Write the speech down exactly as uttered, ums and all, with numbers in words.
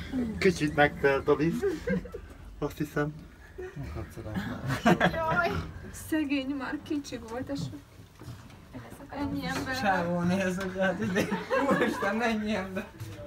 Kicsit megtelt a lift. Azt hiszem. Jaj, szegény már kicsi volt, és ennyi ember. Sávon nézzük, hát ide. Úristen, ennyi ember.